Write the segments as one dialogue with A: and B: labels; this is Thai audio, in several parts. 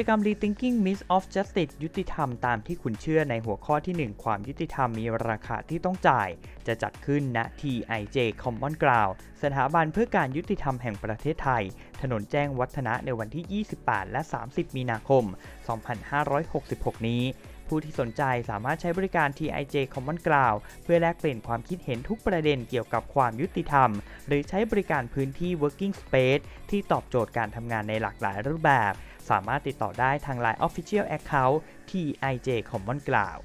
A: กรรม Rethinking Myths of Justice ยุติธรรมตามที่คุณเชื่อในหัวข้อที่ 1 ความยุติธรรมมีราคาที่ต้องจ่ายจะจัดขึ้นณ TIJ Common Ground สถาบันเพื่อการยุติธรรมแห่งประเทศไทยถนนแจ้งวัฒนะในวันที่ 28 และ 30 มีนาคม 2566 นี้ผู้ที่สนใจสามารถใช้บริการ TIJ Common Ground เพื่อแลกเปลี่ยนความคิดเห็นทุกประเด็นเกี่ยวกับความยุติธรรมหรือใช้บริการพื้นที่ Working Space ที่ตอบโจทย์การทำงานในหลากหลายรูปแบบสามารถติดต่อได้ทาง LINE Official Account TIJ Common Ground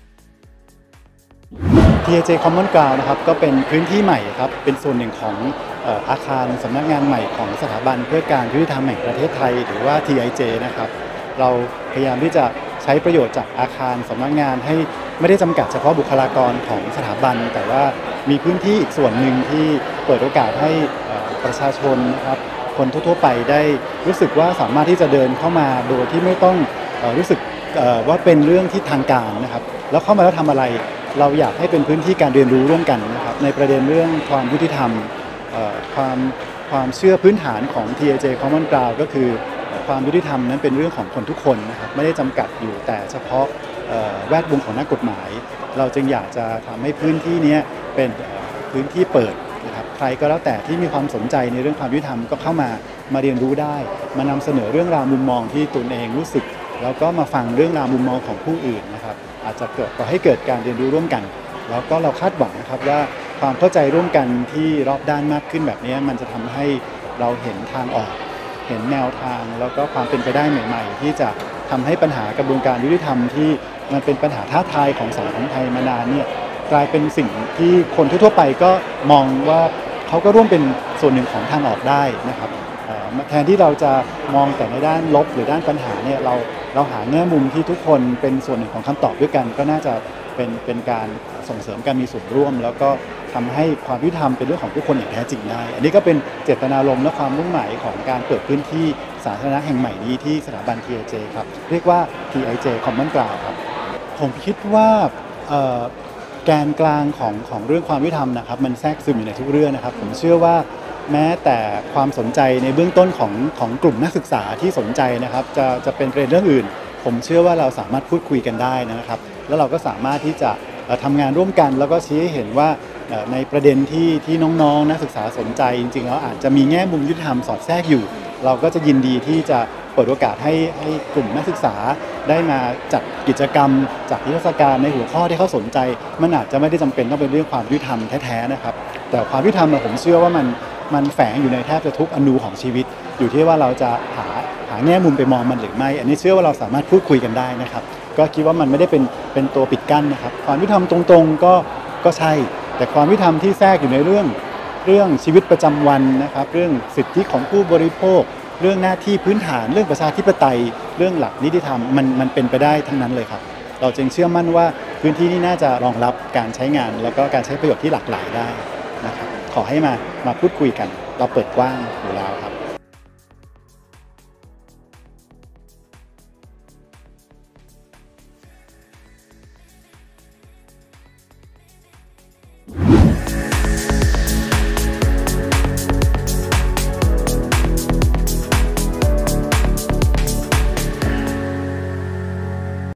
B: TIJ Common Ground นะครับก็เป็นพื้นที่ใหม่ครับเป็นส่วนหนึ่งของอาคารสำนักงานใหม่ของสถาบันเพื่อการยุติธรรมแห่งประเทศไทยหรือว่า TIJ นะครับเราพยายามที่จะใช้ประโยชน์จากอาคารสำนักงานให้ไม่ได้จำกัดเฉพาะบุคลากรของสถาบันแต่ว่ามีพื้นที่อีกส่วนหนึ่งที่เปิดโอกาสให้ประชาชนนะครับคนทั่วๆไปได้รู้สึกว่าสามารถที่จะเดินเข้ามาโดยที่ไม่ต้องรู้สึกว่าเป็นเรื่องที่ทางการนะครับแล้วเข้ามาแล้วทำอะไรเราอยากให้เป็นพื้นที่การเรียนรู้ร่วมกันนะครับในประเด็นเรื่องความยุติธรรมความเชื่อพื้นฐานของ TIJ Common Ground ก็คือความยุติธรรมนั้นเป็นเรื่องของคนทุกคนนะครับไม่ได้จำกัดอยู่แต่เฉพาะแวดวงของนักกฎหมายเราจึงอยากจะทำให้พื้นที่นี้เป็นพื้นที่เปิดนะครับใครก็แล้วแต่ที่มีความสนใจในเรื่องความยุติธรรมก็เข้ามาเรียนรู้ได้มานำเสนอเรื่องราวมุมมองที่ตนเองรู้สึกแล้วก็มาฟังเรื่องราวมุมมองของผู้อื่นนะครับอาจจะก่อให้เกิดการเรียนรู้ร่วมกันแล้วก็เราคาดหวังนะครับว่าความเข้าใจร่วมกันที่รอบด้านมากขึ้นแบบนี้มันจะทำให้เราเห็นทางออกเห็นแนวทางแล้วก็ความเป็นไปได้ใหม่ๆที่จะทำให้ปัญหากระบวนการยุติธรรมที่มันเป็นปัญหาท้าทายของสังคมไทยมานานเนี่ยกลายเป็นสิ่งที่คนทั่วไปก็มองว่าเขาก็ร่วมเป็นส่วนหนึ่งของทางออกได้นะครับแทนที่เราจะมองแต่ในด้านลบหรือด้านปัญหาเนี่ยเราหาแง่มุมที่ทุกคนเป็นส่วนหนึ่งของคำตอบด้วยกันก็น่าจะเป็นการส่งเสริมการมีส่วนร่วมแล้วก็ทำให้ความยุติธรรมเป็นเรื่องของทุกคนอย่างแท้จริงได้อันนี้ก็เป็นเจตนารมณ์และความมุ่งหมายของการเปิดพื้นที่สาธารณะแห่งใหม่นี้ที่สถาบัน TIJ ครับเรียกว่า TIJ Common Ground ครับผมคิดว่าแกนกลางของเรื่องความยุติธรรมนะครับมันแทรกซึมอยู่ในทุกเรื่องนะครับผมเชื่อว่าแม้แต่ความสนใจในเบื้องต้นของกลุ่มนักศึกษาที่สนใจนะครับจะเป็นประเด็นเรื่องอื่นผมเชื่อว่าเราสามารถพูดคุยกันได้นะครับแล้วเราก็สามารถที่จะทำงานร่วมกันแล้วก็ชี้ให้เห็นว่าในประเด็นที่น้องๆนักศึกษาสนใจจริงๆแล้วอาจจะมีแง่มุมยุติธรรมสอดแทรกอยู่เราก็จะยินดีที่จะเปิดโอกาสให้กลุ่มนักศึกษาได้มาจัดกิจกรรมจัดนิทรรศการในหัวข้อที่เขาสนใจมันอาจจะไม่ได้จำเป็นต้องเป็นเรื่องความยุติธรรมแท้ๆนะครับแต่ความยุติธรรมผมเชื่อว่ามันแฝงอยู่ในแทบจะทุกอนูของชีวิตอยู่ที่ว่าเราจะหาแง่มุมไปมองมันหรือไม่อันนี้เชื่อว่าเราสามารถพูดคุยกันได้นะครับก็คิดว่ามันไม่ได้เป็นตัวปิดกั้นนะครับความยุติธรรมตรงๆก็ใช่แต่ความยุติธรรมที่แทรกอยู่ในเรื่องชีวิตประจำวันนะครับเรื่องสิทธิของผู้บริโภคเรื่องหน้าที่พื้นฐานเรื่องประชาธิปไตยเรื่องหลักนิติธรรมมันเป็นไปได้ทั้งนั้นเลยครับเราจึงเชื่อมั่นว่าพื้นที่นี้น่าจะรองรับการใช้งานแล้วก็การใช้ประโยชน์ที่หลากหลายได้นะครับขอให้มาพูดคุยกันเราเปิดกว้างอยู่แล้วครับ